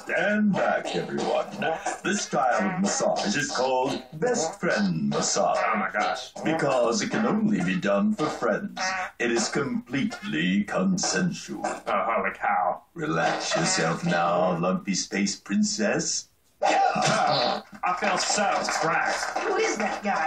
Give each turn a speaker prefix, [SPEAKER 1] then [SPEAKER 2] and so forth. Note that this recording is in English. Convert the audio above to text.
[SPEAKER 1] Stand back, everyone. This style of massage is called best friend massage.
[SPEAKER 2] Oh my gosh.
[SPEAKER 1] Because it can only be done for friends. It is completely consensual.
[SPEAKER 2] Oh, holy cow.
[SPEAKER 1] Relax yourself now, lumpy space princess.
[SPEAKER 2] I feel so trapped.
[SPEAKER 3] Who is that guy?